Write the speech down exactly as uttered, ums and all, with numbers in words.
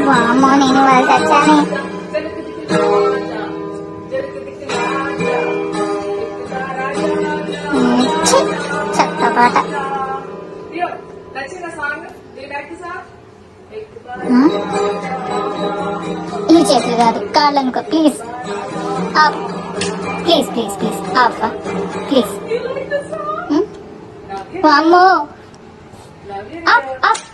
వామ్మో నేను వాళ్ళు తెచ్చాను. చెత్త పాట. ఈ చేతులు కాదు కాళ్ళు అనుకో please. Please please please off please. వామ్మో అప్ అప్